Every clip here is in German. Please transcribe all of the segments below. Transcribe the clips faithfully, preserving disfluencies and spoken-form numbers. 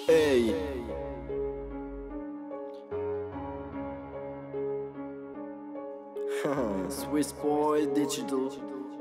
Ey. Swiss Boy Digital.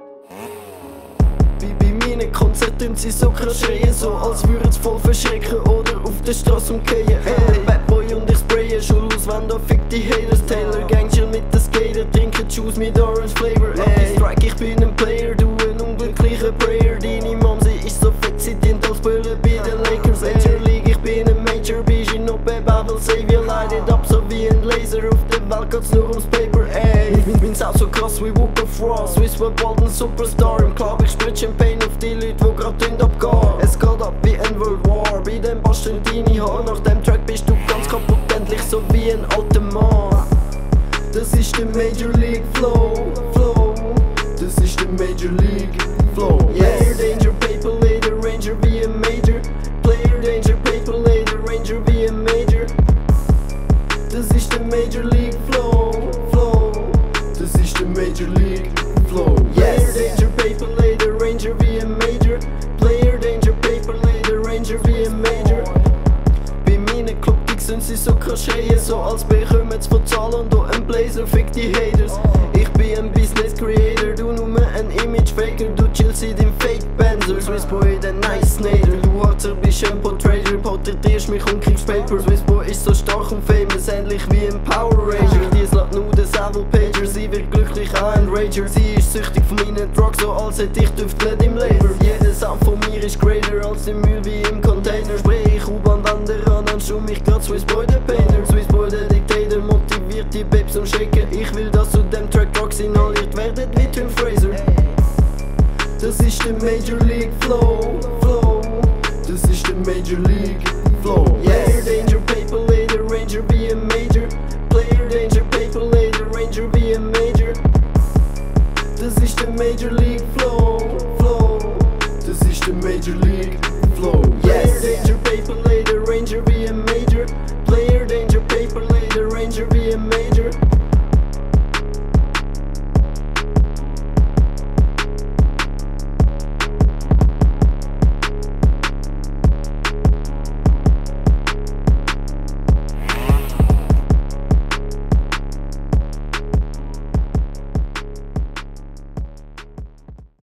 Bei, bei meinen Konzerten sie so krass schreien, so als würden's voll verschrecken oder auf der Straße umgehen. Ey, Bad Boy und ich spraye schon los, wenn da fick die Haters. Taylor Gang chill mit den Skater, trinken Juice mit Orange Flavor. Ey, Strike, ich bin ein Player, du ein unglücklicher Prayer. Deine Mom, sie ist so fett, sie dient als Böller bei den Lakers. Major League, ich bin ein Major, bist in Oppe, Babel, Savior, lighted up so wie ein Laser. Auf der Welt geht's nur ums Paper, ey. Ich bin, bin's auch so krass wie Whoop of Frost. Swiss Web bald ein Superstar, im Club, ich spritz Champagne auf die Leute, wo grad dünn abgehen. Es geht ab wie ein World War, bei dem basteln deine Haare. Nach dem Track bist du ganz kaputt, endlich so wie ein alter Mann. Das ist der Major League Flow, Flow. Das ist der Major League Flow. Yes. Player Danger, Paper Later, Ranger wie ein Major. Player Danger, Paper Later, Ranger wie ein Major. Das ist der Major League Flow, Flow. Das ist der Major League Flow. Yes. Player Danger, Paper Later, Ranger wie ein Major. Player Danger, Paper Later, Ranger wie ein Major. Bei meinen Clubgigs sind sie so krass schreien, so als bekommen's von Zahlen und auch ein Blazer, fick die Haters. Ich bin ein Business Creator, du nur ein Image Faker, du chillst in dem Fake Benzer. Swiss Boy, der Nice Snader, du Harzer bist ein Portrayer, porträtierst mich und kriegst Paper. Swiss Boy ist so stark und famous, ähnlich wie ein Power Ranger. Dies lässt nur den Savile Pager, sie wird glücklich an ein Rager. Sie ist süchtig von meinen Drugs, so als hätte ich Düftle im Leber. Jeder Sound von mir ist greater als der Müll wie im Container. Spray ich U-Bahn-Wände an, dann schau mich grad Swiss Boy der Painter. Swiss Boy der Dictator, motiviert die Babes zum Shaken. Ich will, dass zu dem Track Drugs inhaliert werden wie Tim Fraser. Das ist der Major League Flow, Flow. Das ist der Major League Flow. Yes. Player Danger, Paper Later, Ranger wie ein Major. Player Danger, Paper Later, Ranger wie ein Major. Das ist der Major League Flow, Flow. Das ist der Major League Flow.